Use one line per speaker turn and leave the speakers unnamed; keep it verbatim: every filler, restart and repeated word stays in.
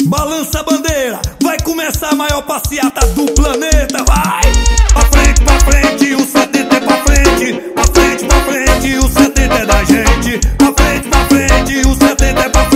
Balança a bandeira, vai começar a maior passeata do planeta. Vai! Pra frente, pra frente, o setenta é pra frente. Pra frente, pra frente, o setenta é da gente. Pra frente, pra frente, o setenta é pra frente.